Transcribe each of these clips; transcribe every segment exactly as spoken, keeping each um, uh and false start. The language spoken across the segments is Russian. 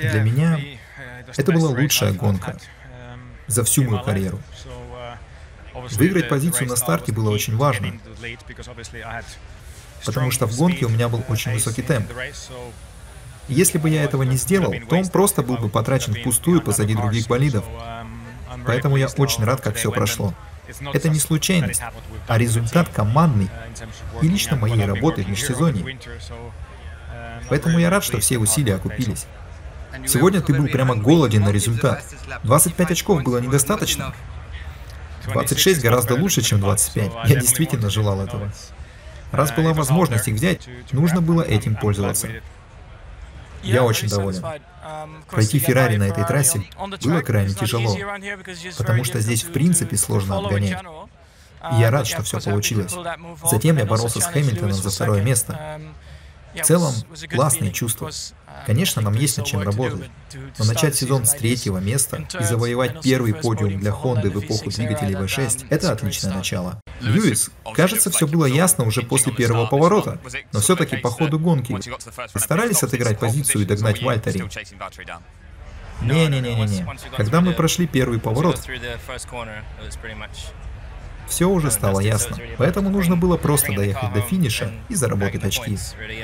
Для меня это была лучшая гонка за всю мою карьеру. Выиграть позицию на старте было очень важно, потому что в гонке у меня был очень высокий темп. Если бы я этого не сделал, то он просто был бы потрачен впустую позади других болидов. Поэтому я очень рад, как все прошло. Это не случайность, а результат командный и лично моей работы в межсезонье. Поэтому я рад, что все усилия окупились. Сегодня ты был прямо голоден на результат. двадцать пять очков было недостаточно. двадцать шесть гораздо лучше, чем двадцать пять. Я действительно желал этого. Раз была возможность их взять, нужно было этим пользоваться. Я очень доволен. Пройти Феррари на этой трассе было крайне тяжело, потому что здесь в принципе сложно обгонять. И я рад, что все получилось. Затем я боролся с Хэмилтоном за второе место. В целом, классные чувства. Конечно, нам есть над чем работать, но начать сезон с третьего места и завоевать первый подиум для Хонды в эпоху двигателей ви шесть – это отличное начало. Льюис, кажется, все было ясно уже после первого поворота, но все-таки по ходу гонки старались отыграть позицию и догнать Вальтери. Не-не-не-не-не. Когда мы прошли первый поворот, все уже стало ясно, поэтому нужно было просто доехать до финиша и заработать очки.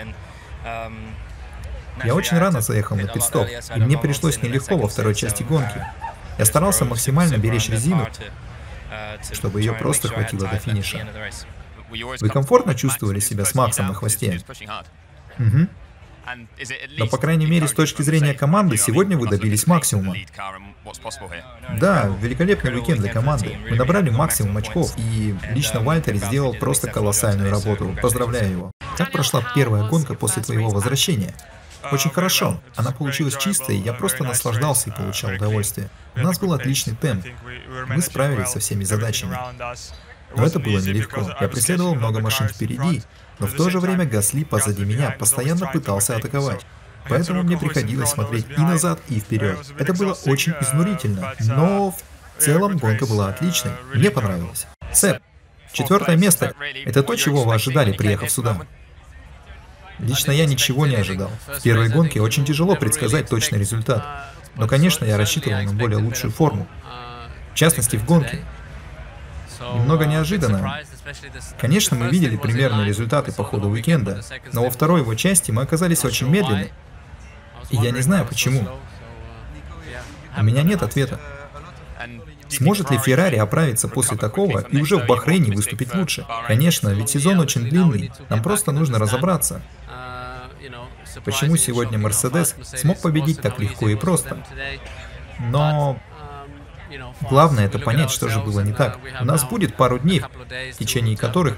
Я очень рано заехал на пит-стоп, и мне пришлось нелегко во второй части гонки. Я старался максимально беречь резину, чтобы ее просто хватило до финиша. Вы комфортно чувствовали себя с Максом на хвосте? Угу. Но, по крайней мере, с точки зрения команды, сегодня вы добились максимума. Да, великолепный уикенд для команды. Мы набрали максимум очков, и лично Вальтери сделал просто колоссальную работу. Поздравляю его. Как прошла первая гонка после твоего возвращения? Очень хорошо. Она получилась чистой, я просто наслаждался и получал удовольствие. У нас был отличный темп. Мы справились со всеми задачами. Но это было нелегко. Я преследовал много машин впереди, но в то же время Гасли позади меня постоянно пытался атаковать. Поэтому мне приходилось смотреть и назад, и вперед. Это было очень изнурительно, но в целом гонка была отличной. Мне понравилось. Сэп, четвертое место – это то, чего вы ожидали, приехав сюда? Лично я ничего не ожидал. В первой гонке очень тяжело предсказать точный результат. Но, конечно, я рассчитывал на более лучшую форму. В частности, в гонке. Немного неожиданно. Конечно, мы видели примерные результаты по ходу уикенда, но во второй его части мы оказались очень медленны. И я не знаю почему. У меня нет ответа. Сможет ли Феррари оправиться после такого и уже в Бахрейне выступить лучше? Конечно, ведь сезон очень длинный, нам просто нужно разобраться. Почему сегодня Мерседес смог победить так легко и просто? Но главное это понять, что же было не так. У нас будет пару дней, в течение которых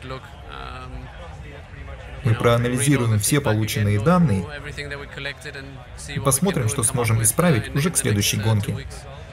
мы проанализируем все полученные данные и посмотрим, что сможем исправить уже к следующей гонке.